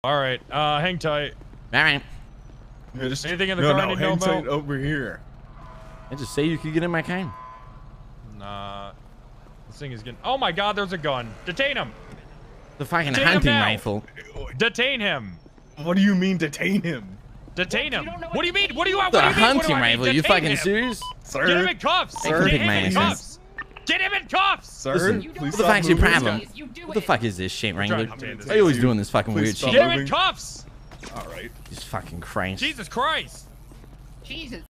All right, hang tight. All right. Yeah, just, Anything in the car? No, hang tight over here. I just say you could get in my car. Nah. This thing is getting... Oh my god, there's a gun. Detain him. The fucking Detain him hunting now. rifle. Detain him. What do you mean detain him? Detain him. What do you mean? What do you want? The What do you mean? What do hunting I mean? rifle. You Detain fucking him. serious? Sir? Get him in cuffs. Sir? Get him in Pick cuffs. Get him in cuffs. Sir, Listen, please what the stop fuck's your moving. problem? What the fuck is this shit, Wrangler? trying to obtain this. Why are you always doing this fucking Please weird stop shit? Get him in cuffs. All right. Jesus fucking Christ. Jesus Christ. Jesus.